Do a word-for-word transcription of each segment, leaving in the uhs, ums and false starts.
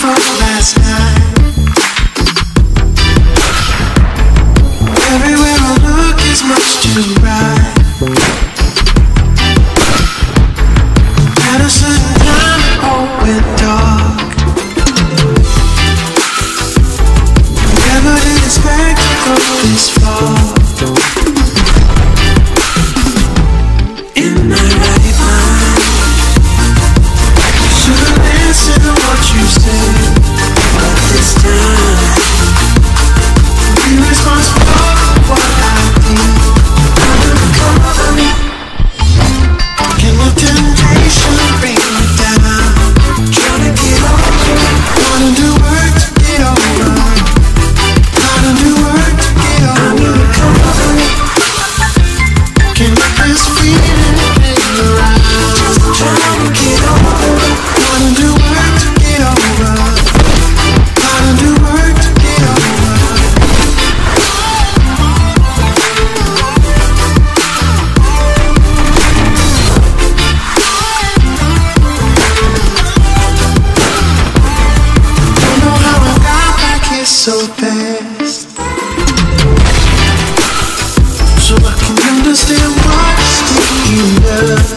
of last night. Everywhere I look is much too bright. At a certain time it all went dark. Never did expect to go this far. In my right mind, should've listened to what you said, but this time be responsible for what I did. Cover me. Can the temptation bring me down? Trying to get over, wanna do work to get over. Gotta do work to get over. Cover me. Can't let this feeling hang around. Just trying to get over. Wanna do work to get over. Gotta do work to get over. Don't know how I got back here so fast, so I can understand what's taking love.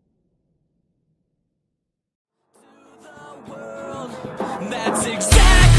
That's exactly